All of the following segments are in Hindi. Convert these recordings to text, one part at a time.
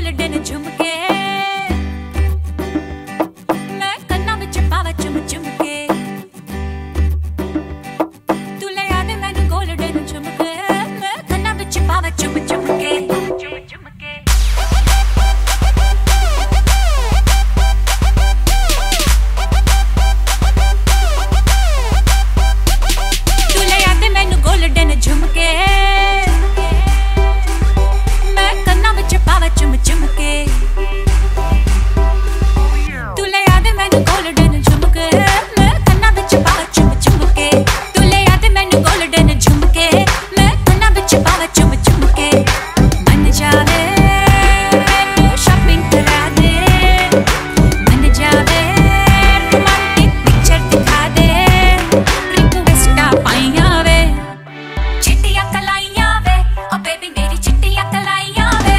गोल्डन झुमके मैं कन्ना विच पावा चुम चुम के तू ले आ दे मैनू गोल्डन झुमके मैं कन्ना विच पावा चुम चुम के चुम चुम के तू ले आ दे मैनू गोल्डन झुमके चुम चुम के तू ले आ दे मैनू गोल्डन झुमके मैं कन्ना विच पावा चुम चुम के तू ले आ दे मैनू गोल्डन झुमके मैं कन्ना विच पावा चुम चुम के मन जावे शॉपिंग करा दे मन जावे रोमांटिक पिक्चर दिखा दे रिक्वेस्टा पाइया वे चिट्टियां कलाइयां वे ओ बेबी मेरी चिट्टियां कलाइयां वे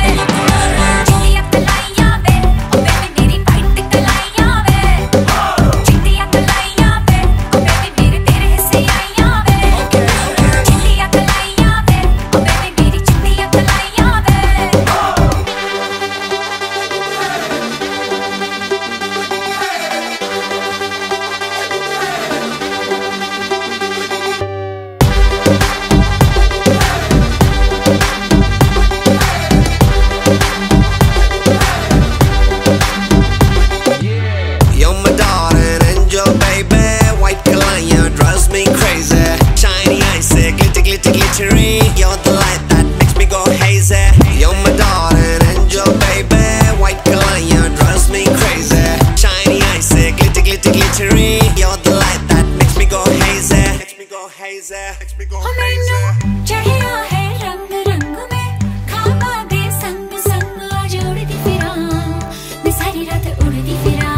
You're the light that makes me go hazy. You're my darling angel, baby. White Kalanya drives me crazy. Shiny icy, glitty, glitty, glittery. You're the light that makes me go hazy. Makes me go hazy. Makes me go hazy. चढ़िया है रंग रंग में खाबा दे संग संग जोड़ती फिरां मैं सारी रात उड़ती फिरां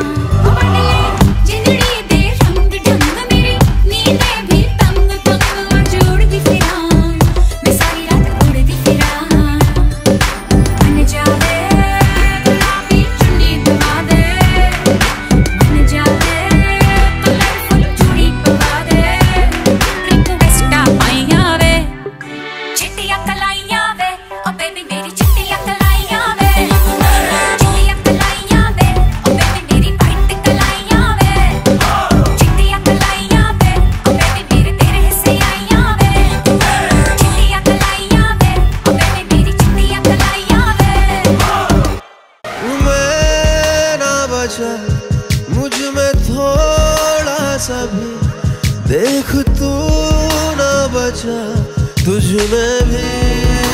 जिंदड़ी दे रंग ढंग मेरी नींदें भी तंग तंग जोड़ती फिरां मैं सारी रात उड़ती फिरां मन जावे गुलाबी चुन्नी दबा दे मन जावे कलरफुल चूड़ी पवा दे रिक्वेस्टा पाइया वे चिट्टियां कलाइयां वे ओ बेबी मेरी चिट्टियां कलाइयां वे चिट्टियां कलाइयां वे ओ बेबी मेरी वाइट कलाइयां वे चिट्टियां कलाइयां वे ओ बेबी मेरे तेरे हिस्से आइयां वे चिट्टियां कलाइयां वे ओ बेबी मेरी चिट्टियां कलाइयां वे मैं ना बचा मुझ में थोड़ा सा भी देख तू ना बचा तुझ में भी